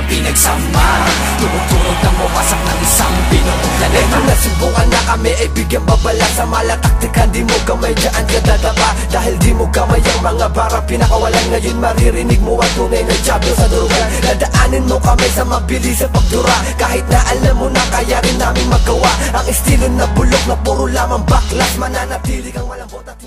pinagsama. Tumuturog ng wawasak ng isang pinuulan. Nung nasubukan na kami ay bigyan babala sa malataktikan. Di mo kamay dyan ka dadapa, dahil di mo kamay ang mga bara pinakawalan. Ngayon maririnig mo ang tunay na jabyo sa durugan. Dadaanin mo kami sa mabilis sa pagdura, kahit na alam mo na kaya rin namin magawa. Ang estilo na bulok na puro lamang baklas, mananatili kang malambot at